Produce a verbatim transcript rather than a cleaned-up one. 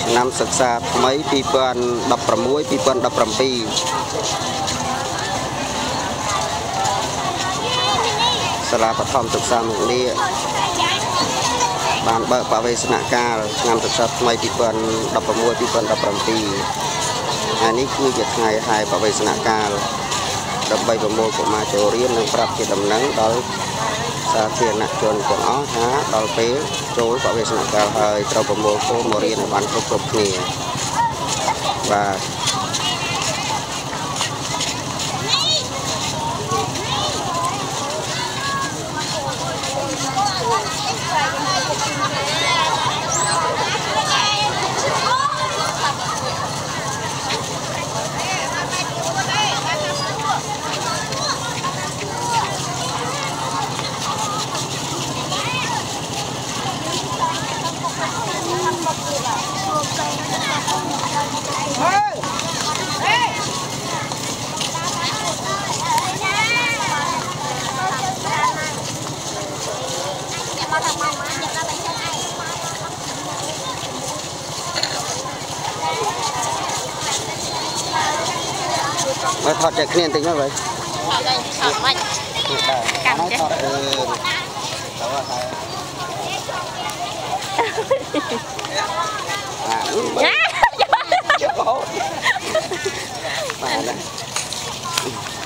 năm sực xa mấy pi phần đập rầm muối pi phần đập rầm pi sala bát thom sực xa một nia bàn bờ bảo vệ sna ca năm sực xa mấy pi phần đập rầm muối pi phần đập rầm piอันนี้คือจะไงไฮประเวศนาการดับใบประโมลของมาโจเรียนนังปรับจิตดำนังโดยสาเทียนจนของอ้อฮะโดยเป๊ะโจประเวศนาการเฮยเราประโมลโคมเรียนในบ้านครบครบเนี่ยว่ามาถอดจากเนี่ยติงไหมvậyถอดเลยถอดไม่กันถอดเออแต่ว่าใครอ่าเจ็บคอมาเลย